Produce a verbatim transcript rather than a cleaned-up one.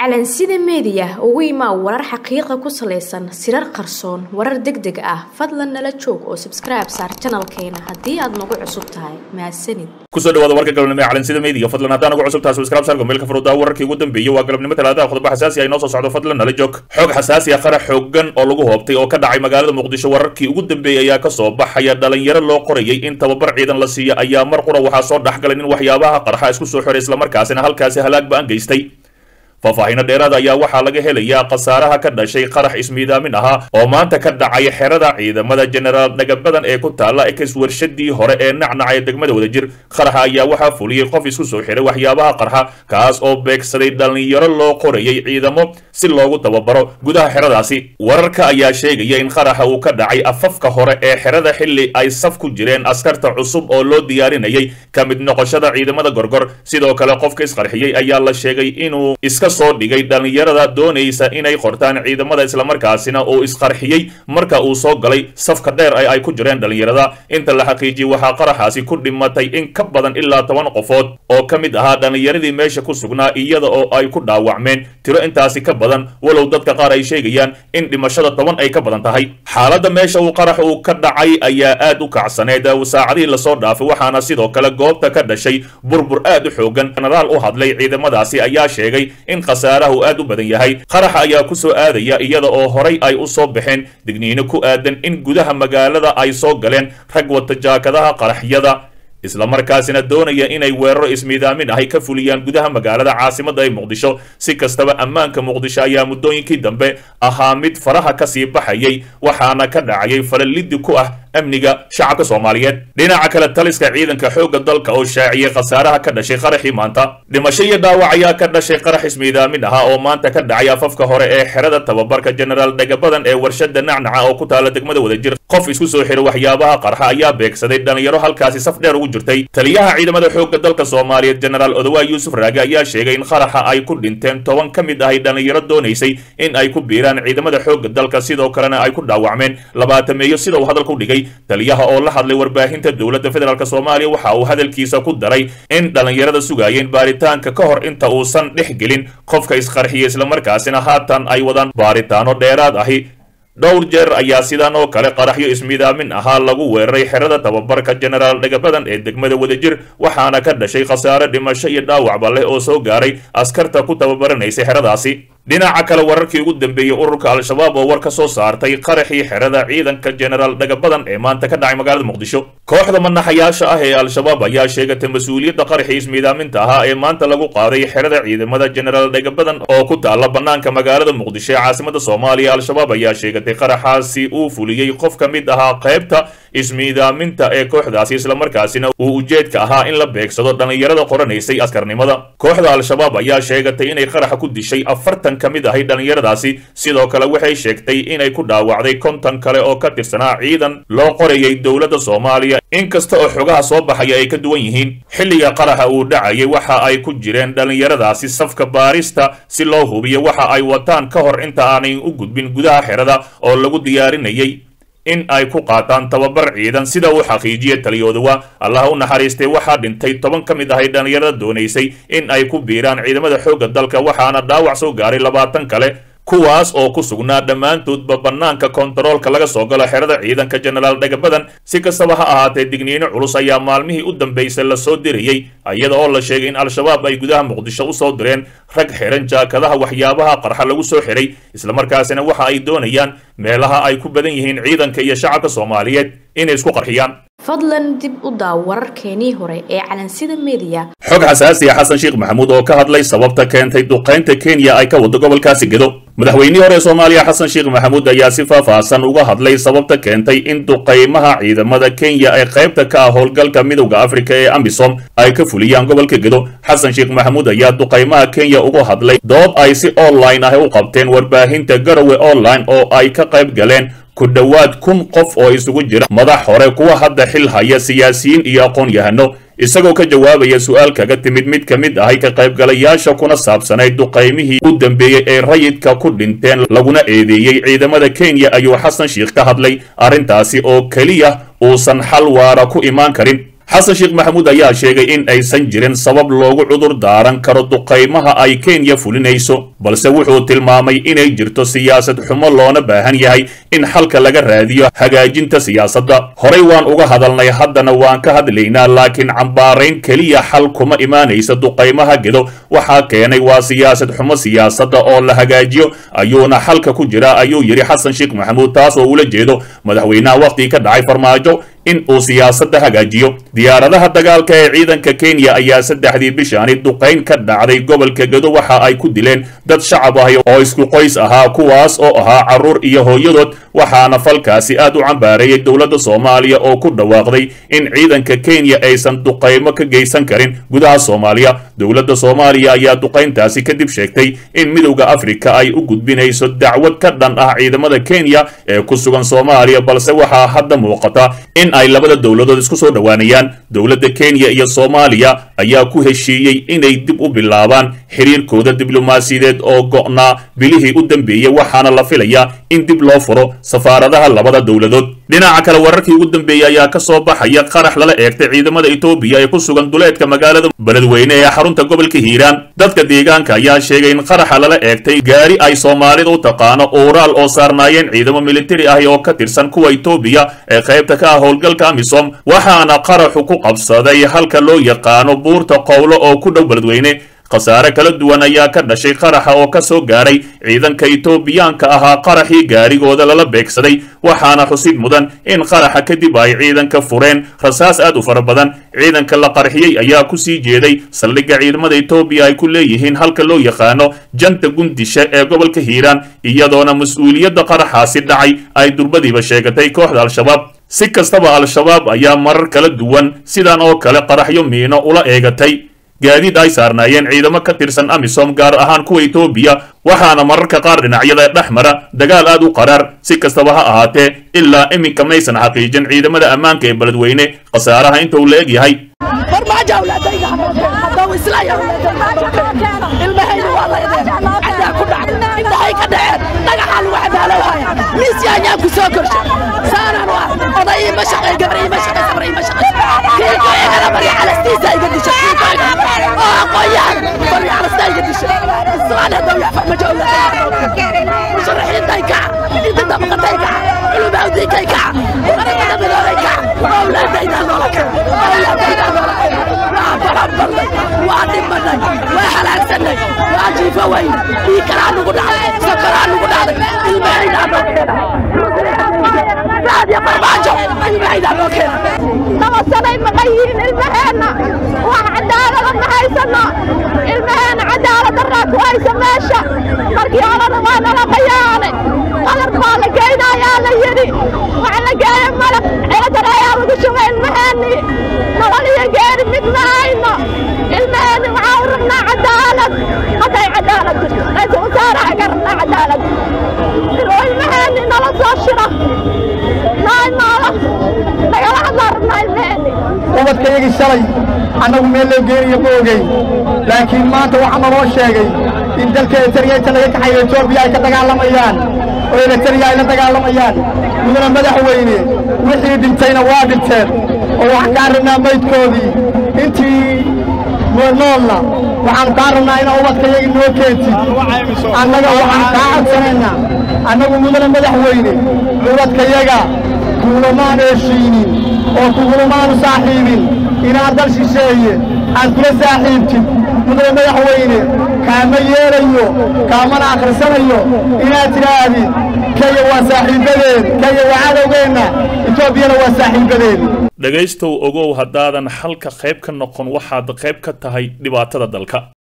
calansida media ugu imaa warar xaqiiqo ku saleysan sirar qarsoon warar degdeg ah fadlan nala joog oo subscribe saar channelkeena hadii aad nagu cusub tahay mahadsanid kusoo dhawaada warka galabnimo ee calansida media fadlan hadaan ugu cusub tahay subscribe saar gmailka farooda wararkii ugu dambeeyay waa galabnimo talaada qodobo xasaasi ah inoo soo socdo fadlan nala joog xog xasaasi ah qara xooggan oo lagu hoobtay oo ka dhacay magaalada Muqdisho wararkii ugu dambeeyay ayaa ka soo baxaya dhalinyaro loo qorayay in tababar ciidan la siiyo ayaa mar qura waxa soo dhaxgalay in waxyaabaha qarxa isku soo xiray isla markaasina halkaasi halaag baan geystay faahfaahin dheeraad ayaa waxaa laga helayaa qasaaraha ka dhashay qarax ismiidaamin ahaa oo maanta ka dhacay xerada ciidamada General Dagabadan ee ku taala ex warshadii hore ee nacnacay degmada Wadajir qaraxa ayaa waxa fuliyay qof isku soo xiray waxyaabaha qarxa kaas oo beegsaday dhalinyaro loo qorayay ciidamo si loogu tababaro gudaha xeradaasi wararka ayaa sheegaya in qaraxa uu ka dhacay afafka hore ee xerada xilli ay saf ku jireen askarta cusub oo loo diyaarinayay kamid noqoshada ciidamada gorgor sidoo kale qofka isqarxiyay ayaa la sheegay inuu iska soo dhigay dhalinyarada doonaysa inay qortaan ciidamada isla markaasina uu isqarxiyay marka uu soo galay safka dheer ay ay ku jireen dhalinyarada inta la xaqiijiyay waxa qaraxaasi ku dhimatay in ka badan ilaa toban qofood oo kamid ahaa dhalinyaradii meesha ku sugnaa iyada oo ay ku dhaawacmeen tiro intaasi ka badan walow dadka qaar ay sheegayaan in dhimashada toban ay ka badan tahay xaaladda meesha uu qarax uu ka dhacay ayaa aad u kacsaneed saacadihii la soo dhaafay waxaana sidoo kale goobta ka dhashay burbur aad u xoogan generaal u hadlay ciidamadaasi ayaa sheegay in qasaarahu aad u badan yahay qaraxa ayaa ku soo aadaya iyada oo horay ay u soo baxeen digniino ku aadan in gudaha magaalada ay soo galeen rag wata jaakadaha qaraxyada isla markaasina doonaya inay weeraro ismiidaamin ah ka fuliyaan gudaha magaalada caasimadda ee Muqdisho si kastaba ammaanka Muqdisho ayaa muddooyinkii dambe ahaa mid faraha ka sii baxayay waxaana ka dhacay falalidi ku ah amniga shacabka Soomaaliyeed dhinaca kale taliska ciidanka xoogga dalka oo shaaciyay qasaaraha ka dhashay qaraxii maanta dhimasho iyo dhaawac ayaa ka dhashay qarax ismiidaamin ah oo maanta ka dhacay afafka hore ee xerada tababarka General Dagabadan ee warshada nacnaca oo ku taala degmada Wadajir qof isku soo xiray waxyaabaha qarxa ayaa beegsaday dhalinyaro halkaasi saf dheer ugu jirtay taliyaha ciidamada xoogga dalka Soomaaliyeed General Odawa Yusuf Raage ayaa sheegay in qaraxa ay ku dhinteen toban kamid ah dhalinyaro doonaysay in ay ku biiraan ciidamada xoogga dalka sidoo kalena ay ku dhaawacmeen labaatan meeyo sida uu hadalku dhigay taliyaha oo la hadlay warbaahinta dawladda federaalka Soomaaliya waxa uu hadalkiisa ku daray in dhalinyarada sugayeen baaritaanka ka hor inta uusan dhexgelin qofka isqarxiyay isla markaasina haatan ay wadaan baaritaano dheeraad ahi dhowr jeer ayaa sidan oo kale qaraxyo ismiidaamin ahaa lagu weeraray xerada tababarka General Dagabadan ee degmada Wadajir waxaana ka dhashay khasaare dhimasho iyo dhaawac leh oo soo gaaray askarta ku tababaranaysa xeradaasi dhinaca kale wararkii ugu dambeeyay ururka al-shabaab oo war ka soo saartay qaraxii xerada ciidanka General Dagabadan ee maanta ka dhacay magaalada Muqdisho kooxda manaxayaasha ah ee al-shabaab ayaa sheegatay mas'uuliyadda qaraxii ismiidaaminta ah ee maanta lagu qaaday xerada ciidamada General Dagabadan oo ku taala banaanka magaalada Muqdisho ee caasimadda Soomaaliya al-shabaab ayaa sheegatay qaraxaasi uu fuliyay qof ka mid ahaa qaybta ismiidaaminta ee kooxdaasi isla markaasina uu ujeedka ahaa in la beegsado dhalinyarada qoranaysay askarnimada kooxda al-shabaab ayaa sheegatay inay qaraxa ku dishay afartan kamid ahay dhalinyaradaasi sidoo kale waxay sheegtay inay ku dhaawacday konton kale oo ka tirsanaa ciidan loo qorayay dawladda Soomaaliya inkasta oo xogaha soo baxaya ay ka duwan yihiin xilliga qaraxa uu dhacayay waxa ay ku jireen dhalinyaradaasi safka baarista si loo hubiyo waxa ay wataan ka hor inta aanay u gudbin gudaha xerada oo lagu diyaarinayay in ay ku qaataan tababar ciidan sida uu xaqiijiyay taliyoodawa Allah u naxariistay waxa dhintay toban kamid ah dhalinyarada doonaysay in ay ku biiraan ciidamada xoogga dalka waxaana dhaawac soo gaaray labaatan kale kuwaas oo ku sugnaa dhamaantoodba banaanka kontaroolka laga soo galo xerada ciidanka General Dagabadan si kastaba ha ahaatee digniino culus ayaa maalmihii u dambeysay la soo diriyay iyada oo la sheegay in al-shabaab ay gudaha Muqdisho u soo direen rag xiran jaakadaha waxyaabaha qarxa lagu soo xiray isla markaasina waxa ay doonayaan meelaha ay ku badan yihiin ciidanka iyo shacabka Soomaaliyeed inay isku qarxiyaan fadlan dib u daaw wararkeenii hore ee calansida media xog xasaasi ah Xasan Sheekh Maxamuud oo ka hadlay sababta keentay duqeynta Kenya ay ka wado gobolkaasi Gedo madaxweynihii hore Soomaaliya Xasan Sheekh Maxamuud ayaa si faahfaahsan uga hadlay sababta keentay in duqeymaha ciidamada Kenya ay qaybta ka ah howlgalka midowga Afrika ee AMISOM ay ka fuliyaan gobolka Gedo Xasan Sheekh Maxamuud ayaa duqeymaha Kenya uga hadlay dood ay si online ah u qabteen warbaahinta Garowe online oo ay ka qayb galeen ku dhawaad kun qof oo isugu jira madax hore kuwa hadda xil haya siyaasiyiin iyo aqoon-yahano isagoo ka jawaabaya su'aal kaga timid mid kamid ah ka qaybgalayaasha kuna saabsanay duqeymihii u dambeeyay ee rayidka ku dhinteen laguna eedeeyay ciidamada Kenya ayuu Xasan Sheekh ka hadlay arintaasi oo kaliya uusan xal waara ku imaan karin xasan sheekh maxamuud ayaa sheegay in aysan jirin sabab loogu cudur daaran karo duqaymaha ay Kenya fulinayso balse wuxuu tilmaamay inay jirto siyaasad xumo loona baahan yahay in xalka laga raadiyo hagaajinta siyaasadda horey waan uga hadalnay haddana waan ka hadlaynaa laakiin cambaarayn kaliya xal kuma imaanaysa duqaymaha gedo waxa keenay waa siyaasad xumo siyaasadda oo la hagaajiyo ayuuna xalka ku jira ayuu yiri xasan sheekh maxamuud taas oo ula jeedo madaxweynaha waqti ka dhacay farmaajo in uu siyaasadda hagaajiyo diyaaradaha dagaalka ee ciidanka Kenya ayaa saddexdii bishaani duqayn ka dhacday gobolka Gedo waxa ay ku dileen dad shacab ah oo isku qoys ahaa kuwaas oo ahaa caruur iyo hooyadood waxaana falkaasi aad u cambaareeyay dowladda Soomaaliya oo ku dhawaaqday in ciidanka Kenya aysan duqaymo ka geysan karin gudaha Soomaaliya dowladda Soomaaliya ayaa duqayntaasi kadib sheegtay in midowga Afrika ay u gudbinayso dacwad ka dhan ah ciidamada Kenya ee ku sugan Soomaaliya balse waxa hadda muuqata in ay labada dowladood isku soo dhawaanayaan dowladda Kenya iyo Soomaaliya ayaa ku heshiiyay inay dib u bilaabaan xiriirkooda diblomaasiyadeed oo go'naa bilihii u dambeeyay waxaana la filayaa in dib loo furo safaaradaha labada dowladood dhinaca kale wararkii ugu dambeeyay ayaa ka soo baxaya qarax lala eegtay ciidamada Itoobiya ee ku sugan duleedka magaalada Beledweyne ee xarunta gobolka Hiiraan dadka deegaanka ayaa sheegay in qaraxa lala eegtay gaari ay Soomaalidu u taqaano Ooraal oo saarnaayeen ciidamo militari ah oo ka tirsan kuwa Itoobiya ee qaybta ka ah howlgalka AMISOM waxaana qaraxu ku qabsaday halka loo yaqaano buurta qowlo oo ku dhow Beledweyne khasaare kala duwan ayaa ka dhashay qaraxa oo ka soo gaaray ciidanka Itoobiyaanka ahaa qaraxii gaarigooda lala beegsaday waxaana xusid mudan in qaraxa kadib ay ciidanka fureen rasaas aad u fara badan ciidanka la qarxiyay ayaa ku sii jeeday saldhigga ciidamada Itoobiya ay ku leeyihiin halka loo yaqaano Janta Gundisha ee gobolka Hiiraan iyadoona mas'uuliyadda qaraxaasi dhacay ay durbadiiba sheegatay kooxda Al-Shabaab si kastaba Al-Shabaab ayaa marar kala duwan sidan oo kale qaraxyo miino ula eegatay gaadiid ay saarnaayeen ciidamo ka tirsan AMISOM gaar ahaan kuwa Itoobiya waxaana mararka qaar dhinacyada dhexmara dagaal aad u qaraar si kastaba ha ahaatee ilaa iminka maysan xaqiijin ciidamada ammaanka ee Beledweyne khasaaraha inta uu leeg yahay farmaajo awlaadayga hadda islaaya ilmahayna waa la yidhaahdaa cadaa ku dhacay intahay ka dhaceen dhagaxa lagu cadaalowaya miisyaanyaa ku soo korshay saanaan waa oday ma shaqay gabar ma shaqay sabar ma shaqay kiiko igala bari calastiisa iga dishay oo aqoyaan bari calastiisa iga dishay su'aal hada ya farmaajo awlaadayga musharaxiin dayka inta dabaqatayka culumada dayka aragada bilaayka awlaadayda noloka awlaadayda وعدمنا وحلاك سنة وعجيب وين يكرهنا قدام سكرنا قدام المعين عبوكنا بعد يا فرماجو المعين عبوكنا نوصل المغيين المهنة وعدالة لما هيسنا المهنة عدالة الراك ويسا ماشا مركي على رمانا لقياني على رمانا قينا يا ليري وعلى قيم ملك على ترايا وقشوة المهني نولي قيري مدناينا المهني وعاورنا عدالة قطعي عدالة ليس وسارع قرنا عدالة المهني نلص الشرة ناي مالا نقل حضرنا المهني ubadka iyagii shalay annagu meel loo geeniyo ma ogeyn laakiin maanta waxaa naloo sheegay in dalka Eritrea laga kaxayo Itoobiya ay ka dagaalamayaan oo Eritrea ay la dagaalamayaan mudana madaxweyne wixii dhintayna waa dhinteen oo waxaan ka rabnaa maydkoodii intii noolna waxaan ka rabnaa in ubadka iyagii noo keentid annaga waxaan ka codsanaynaa annagu mudana madaxweyne ubadka iyaga kuulamaan heshiinin oo kugulamaanu saaxiibin inaad dal shisheeye aad kula saaxiibtid mudane madaxweyne kaama yeelayo kaamana akhrisanayo inaad tidhaahdid kaya waa saaxiibadeen kaya waa cadowgeenna Itoobiyana waa saaxiibadeen dhagaystow ogow haddaadan halka qayb ka noqon waxaad qayb ka tahay dhibaatada dalka.